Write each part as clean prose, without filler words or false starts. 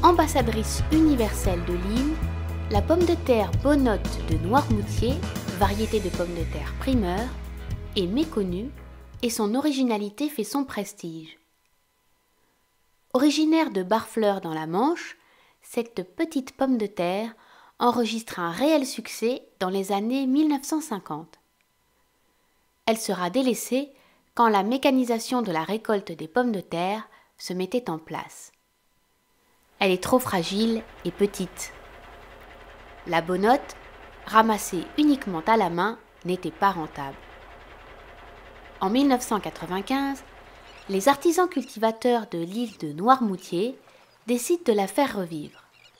Ambassadrice universelle de l'île, la pomme de terre Bonnotte de Noirmoutier, variété de pomme de terre primeur, est méconnue et son originalité fait son prestige. Originaire de Barfleur dans la Manche, cette petite pomme de terre enregistre un réel succès dans les années 1950. Elle sera délaissée quand la mécanisation de la récolte des pommes de terre se mettait en place. Elle est trop fragile et petite. La bonnotte, ramassée uniquement à la main, n'était pas rentable. En 1995, les artisans cultivateurs de l'île de Noirmoutier décident de la faire revivre.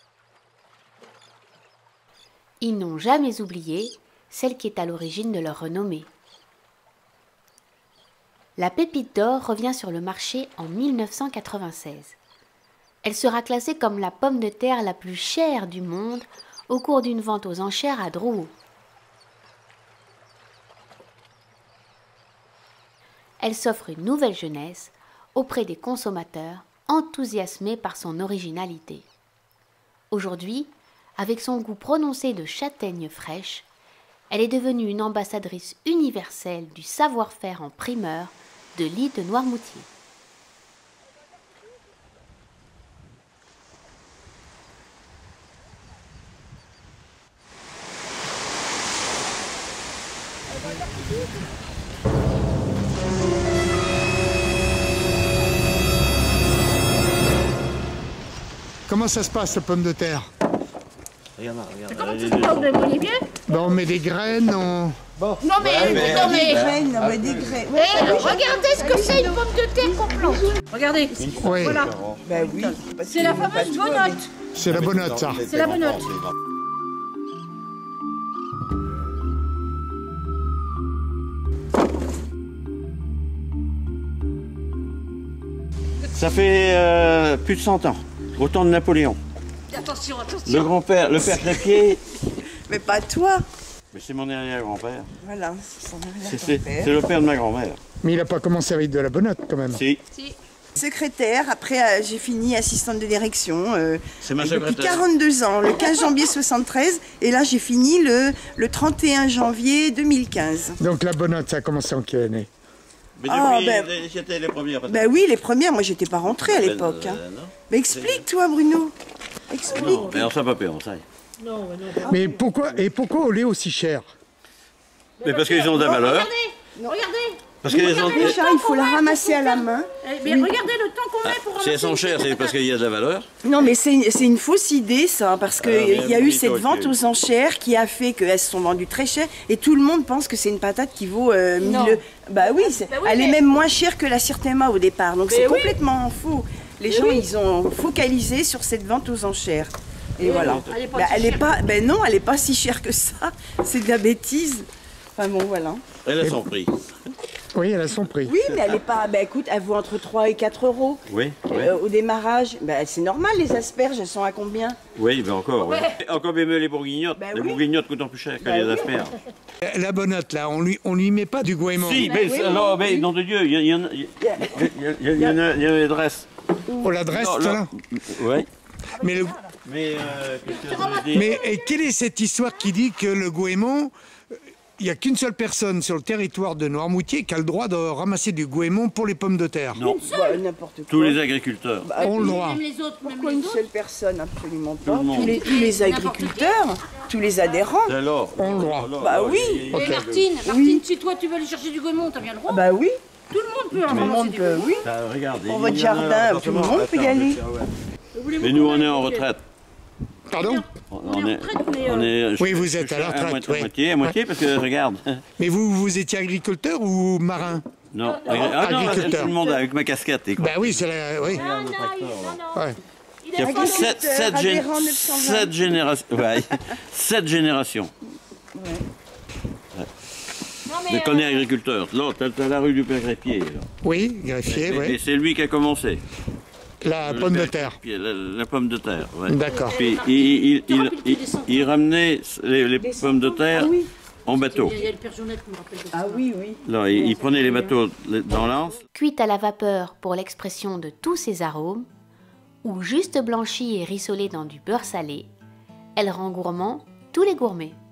Ils n'ont jamais oublié celle qui est à l'origine de leur renommée. La pépite d'or revient sur le marché en 1996. Elle sera classée comme la pomme de terre la plus chère du monde au cours d'une vente aux enchères à Drouot. Elle s'offre une nouvelle jeunesse auprès des consommateurs enthousiasmés par son originalité. Aujourd'hui, avec son goût prononcé de châtaigne fraîche, elle est devenue une ambassadrice universelle du savoir-faire en primeur de l'île de Noirmoutier. Comment ça se passe, la pomme de terre? Regarde, Comment ça se passe? Vous avez les pieds? Ben, on met des graines, on... Non mais, Des graines. regardez ce que c'est une pomme de terre qu'on plante. Regardez, Oui, voilà. Ben oui. C'est la fameuse bonnotte. c'est la bonnotte, ça. C'est la bonnotte. Ça fait plus de 100 ans, au temps de Napoléon. Attention, attention. Le grand-père, le père Crêpier, Mais pas toi. mais c'est mon arrière-grand-père. Voilà, c'est son C'est arrière-grand-père. le père de ma grand-mère. Mais il n'a pas commencé avec de la bonnotte, quand même. Si, Secrétaire, après j'ai fini assistante de direction c'est ma depuis secrétaire. 42 ans, le 15 janvier 73, et là j'ai fini le 31 janvier 2015. Donc la bonnotte, ça a commencé en quelle année? Mais Ah, depuis, c'était les premières. Ben oui, les premières, moi j'étais pas rentrée à l'époque. Hein. Non, Mais explique-toi Bruno, explique. non, mais on s'en va pas, on sait. Non, mais non. Mais pourquoi au lait aussi cher? Mais parce qu'ils ont de la valeur. Regardez. Parce qu'ils ont... Les chats, il faut la ramasser à la main. Mais regardez le temps qu'on met pour Si elles ramasser. sont chères, c'est parce qu'il y a de la valeur. Non mais c'est une fausse idée ça, parce qu'il mais y a eu oui, cette ok. vente aux enchères qui a fait qu'elles se sont vendues très cher et tout le monde pense que c'est une patate qui vaut 1000 Non. Bah oui, elle est mais- même moins chère que la Sirtema au départ, donc c'est oui. complètement faux. Les gens ils ont focalisé sur cette vente aux enchères. Et voilà. Elle est pas Bah, si elle est chère. pas, ben non, elle est pas si chère que ça. C'est de la bêtise. Enfin bon voilà. Elle a son prix. Oui, elle a son prix. Oui, mais elle est pas. Ben écoute, elle vaut entre 3 et 4 euros. Oui, oui. Au démarrage, ben, c'est normal, les asperges, elles sont à combien? Oui, mais encore. Oui. Encore bien mieux les bourguignottes. Bah les oui. bourguignottes coûtent plus cher que Bah les oui. asperges. La bonnotte, là, on lui met pas du goémon. Si, mais alors, mais nom de Dieu, il y en a, il y en a des dresses. On la dresse, Non, là. Oui. Mais, Mais qu'est-ce que je veux dire? mais et quelle est cette histoire qui dit que le goémon, il n'y a qu'une seule personne sur le territoire de Noirmoutier qui a le droit de ramasser du goémon pour les pommes de terre? Non, Bah, n'importe quoi. tous les agriculteurs. On le droit. Même les autres, même Pourquoi les une autres. seule personne? Absolument pas. Tout le monde. Tous les agriculteurs, tous les adhérents. Alors, On le droit. Bah oui. Et Martine, si toi tu veux aller chercher du goémon, t'as bien le droit. Bah oui, Tout le monde peut en tout le ramasser monde du peut, goémon. oui. regarde. Pour votre jardin, tout le monde peut y aller. Mais nous, on est en retraite. Pardon? On est, retraite, mais, on est, Oui, vous êtes à la retraite, oui. À moitié, parce que regarde. Mais vous étiez agriculteur ou marin? Non, ah non, Agriculteur. tout le monde avec ma casquette. Et quoi. Ben oui, c'est la... Oui. Non, non. Ouais. Il Il y a est pas adhérent 920. sept générations. Ouais, 7 générations. Non, Mais qu'on est agriculteur. Là, t'as la rue du Père Greffier. là. Oui, greffier, Et oui. c'est lui qui a commencé. La Le pomme de Père terre. Greffier, la pomme de terre. Ouais. D'accord. Puis il ramenait les pommes de terre Ah oui. en bateau. Il y a le Père Jonette qui me rappelle de ça. Ah oui, oui. Là, il prenait les bateaux dans l'Anse. Cuite à la vapeur pour l'expression de tous ses arômes, ou juste blanchie et rissolée dans du beurre salé, elle rend gourmand tous les gourmets.